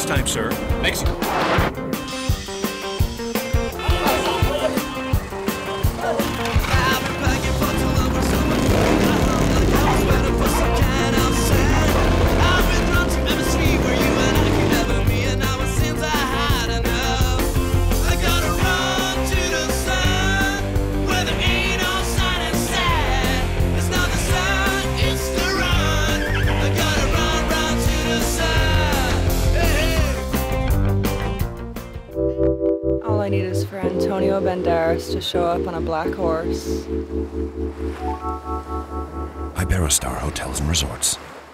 this time, sir? Mexico. All I need is for Antonio Banderas to show up on a black horse. Iberostar Hotels and Resorts.